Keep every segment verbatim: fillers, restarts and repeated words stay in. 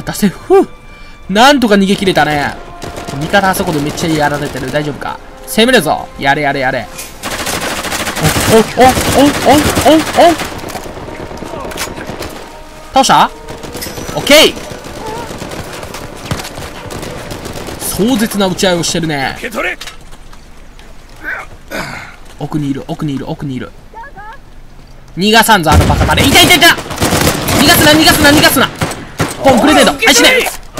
だった。セーフ。なんとか逃げ切れたね。味方あそこでめっちゃやられてる。大丈夫か。攻めるぞ。やれやれやれ。お、お、お、お、お、お、お。倒した？オッケー。壮絶な打ち合いをしてるね。奥にいる、奥にいる、奥にいる。逃がさんぞ、あのバカタレ。いたいたいた。逃がすな、逃がすな、逃がすな。ポン、グレネード。はい、死ね。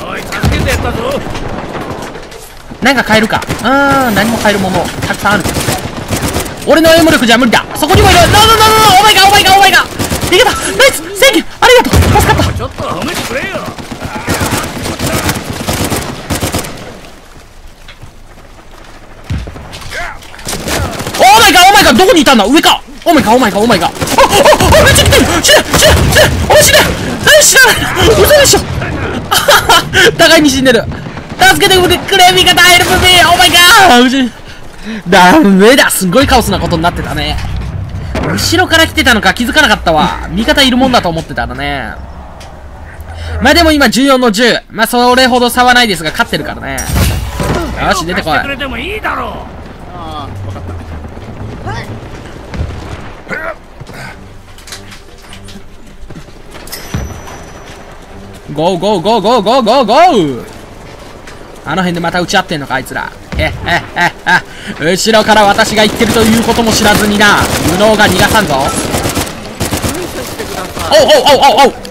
なんか変えるか。うーん、何も変えるもの、たくさんある。俺のエム力じゃ無理だ。そこにもいる。ノーノーノーノー、オーマイガー、オーマイガー、オーマイガー。逃げた。ナイス、センキュー。ありがとう。助かった。 ちょっと褒めてくれよ。 オーマイガー、オーマイガー、どこにいたんだ。上か。オーマイガー、オーマイガー、オーマイガー。あ、あ、あ、めっちゃ来てる。死ね、死ね、死ね。お前死ね。何死なない。嘘でしょ。互いに死んでる。助けてくれ、クレミがヘルプミー。オーマイガー。ダメだ。すごいカオスなことになってたね。後ろから来てたのか気づかなかったわ。味方いるもんだと思ってたらね。まあでも今じゅうよんのじゅう。まあそれほど差はないですが勝ってるからね。よし、出てこい。 くれてもいいだろう。ああ、分かった。 ゴーゴーゴーゴーゴーゴーゴー。あの辺でまた打ち合ってんのかあいつら。ええええ、後ろから私が言ってるということも知らずにな。無能が逃がさんぞ。おうおうおうおうおう。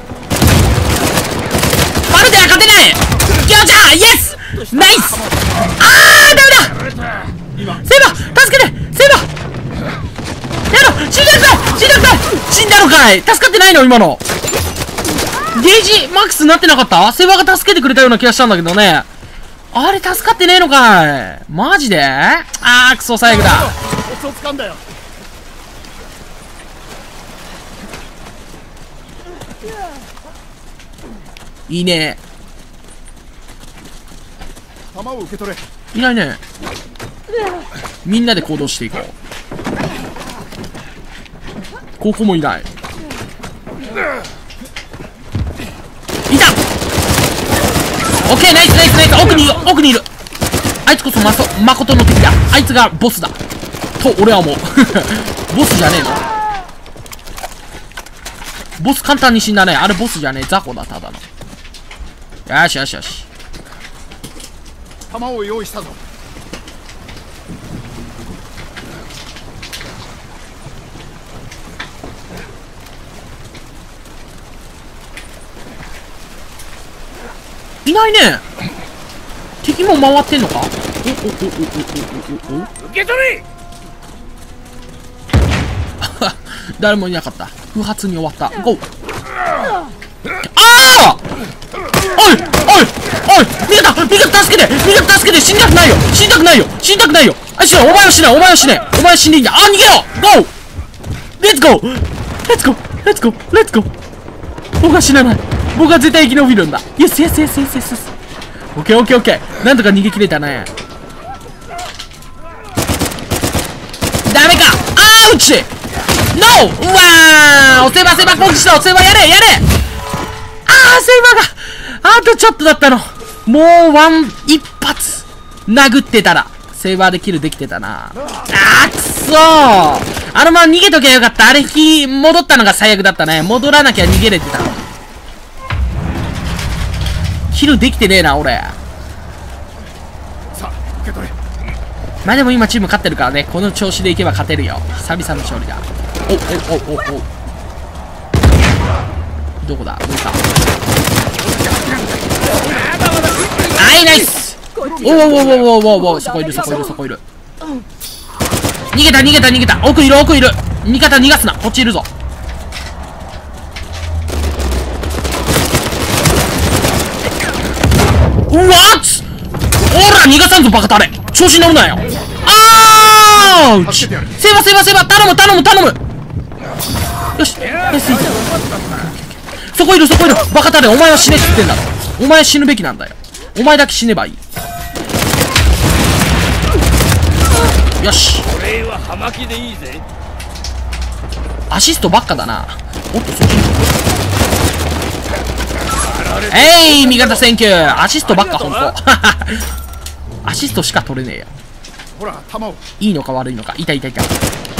パルテは勝てない。キョウちゃん、イエスナイス。あーダメだ。セイバ助けて。セイバやろ。死んだのかい。死んだのかい。死んだのかい。助かってないの今の。ゲージマックスになってなかった？セイバが助けてくれたような気がしたんだけどね。あれ助かってねえのかい。マジで？あークソ最悪だ。 コツを掴んだよ。 いいね。 弾を受け取れ。 いないね。みんなで行動していこう。ここもいない。いた。オッケー、ナイスナイスナイス。奥にいる、奥にいる。あいつこそまそ誠の敵だ。あいつがボスだと俺は思う。ボスじゃねえの。ボス簡単に死んだね。あれボスじゃねえ、雑魚だただの。よしよしよし。 弾を用意したぞ。 いないね。敵も回ってんのか。おおおおおおおお。 受け取れ。 誰もいなかった。不発に終わった。ゴー。ああ。おいおいおい。味方味方助けて味方助けて。死にたくないよ死にたくないよ死にたくないよ。あ死ね。お前は死ねお前は死ねお前は死んでいいんだ。あ逃げろ。ゴー。レッツゴーレッツゴーレッツゴーレッツゴー。 僕は死なない。僕は絶対生き延びるんだ。イエスイエスイエスイエスイエス。オッケーオッケーオッケー。なんとか逃げ切れたね。ダメか。あーうちノー。うわー、おせばせば攻撃した。おせばやれやれ。あー、セイバーがあとちょっとだったの。もうワン一発殴ってたらセイバーでキルできてたな。あーくそー。あのまま逃げときゃよかった。あれ引き戻ったのが最悪だったね。戻らなきゃ逃げれてたの。キルできてねえな俺。 さあ受け取れ。 まあでも今チーム勝ってるからね。この調子でいけば勝てるよ。久々の勝利だ。おおおおお。どこだどうか。はいナイス。おおおおおおお、そこいるそこいるそこいる。逃げた逃げた逃げた。奥いる奥いる。味方逃がすな。こっちいるぞ。うわっつ。おら逃がさんぞバカタレ。調子乗るなよ。あーうち。セーバセーバセーバ頼む頼む頼む。よしよし。そこいるそこいる。バカタレお前は死ねって言ってんだろ。お前は死ぬべきなんだよ。お前だけ死ねばいい。よし。アシストばっかだな。おっとそっちに。えい味方センキュー。アシストばっかほんと。アシストしか取れねえよ。 ほら弾を。 いいのか悪いのか。いたいたいた。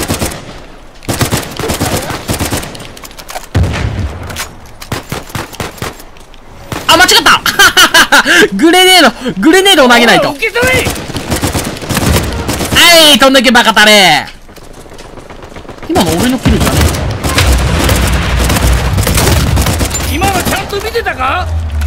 あ、間違ったグレネードグレネードを投げないと。はい、飛んでけバカタレ。今の俺のキルじゃねえ。今のちゃんと見てたか。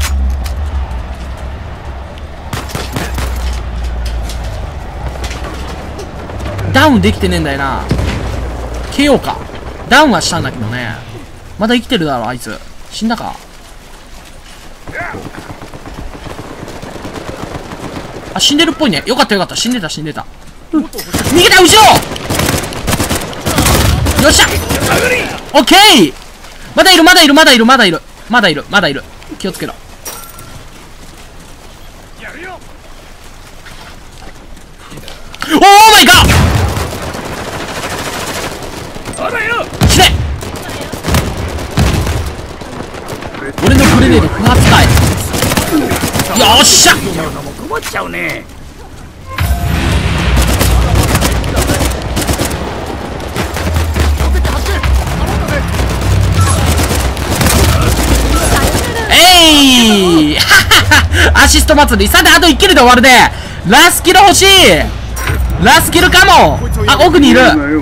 ダウンできてねえんだよな。ケーオー か。ダウンはしたんだけどね。まだ生きてるだろあいつ。死んだか。あ、死んでるっぽいね。よかったよかった。死んでた死んでた。うん、逃げた後ろ。よっしゃオッケー。まだいるまだいるまだいるまだいるまだいるまだいる。気をつけろ。オーマイガー。死ね。俺のグレネード不発かい。よっしゃ。 困っちゃうね。 えいアシスト祭り。さてあといっキルで終わるね。ラスキル欲しい。ラスキルかも。あ、奥にいる。あ、オーマイ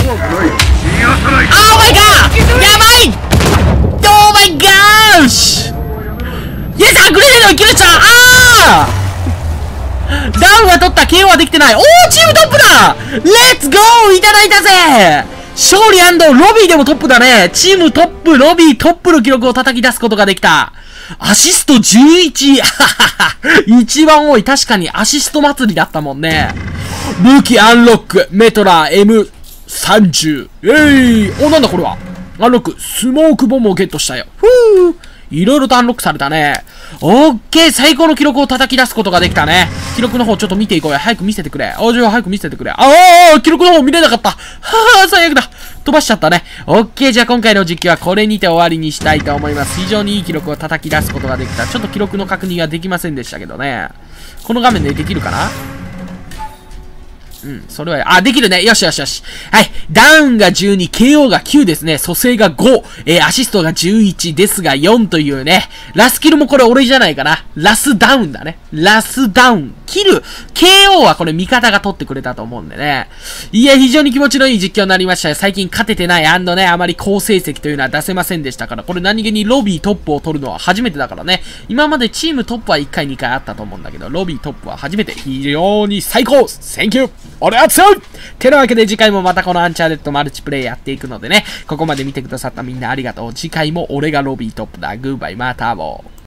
ガー。やばい。オーマイガーシ。イエス。あ、グレネードいけるじゃん。あーダウンは取った。ケーオー はできてない。おーチームトップだ。レッツゴー。いただいたぜ。勝利&ロビーでもトップだね。チームトップ、ロビートップの記録を叩き出すことができた。アシストじゅういち。一番多い。確かにアシスト祭りだったもんね。武器アンロック。メトラ エムさんじゅう。えい。お、なんだこれは。アンロック。スモークボムをゲットしたよ。ふぅ。いろいろとアンロックされたね。オッケー。最高の記録を叩き出すことができたね。記録の方ちょっと見ていこうよ。早く見せてくれ。おじゃあ早く見せてくれ。ああ、記録の方見れなかった。はあ、最悪だ。飛ばしちゃったね。オッケー。じゃあ今回の実況はこれにて終わりにしたいと思います。非常にいい記録を叩き出すことができた。ちょっと記録の確認はできませんでしたけどね。この画面でできるかな。うん、それは、あ、できるね。よしよしよし。はい。ダウンがじゅうに、ケーオー がきゅうですね。蘇生がご、えー、アシストがじゅういち、デスがよんというね。ラスキルもこれ俺じゃないかな。ラスダウンだね。ラスダウン。キル。ケーオー はこれ味方が取ってくれたと思うんでね。いや、非常に気持ちのいい実況になりましたよ。最近勝ててない&ね、あまり好成績というのは出せませんでしたから、これ何気にロビートップを取るのは初めてだからね。今までチームトップはいっかいにかいあったと思うんだけど、ロビートップは初めて。非常に最高。センキュー。俺は強い。てなわけで次回もまたこのアンチャーテッドマルチプレイやっていくのでね、ここまで見てくださったみんなありがとう。次回も俺がロビートップだ。グーバイまたも。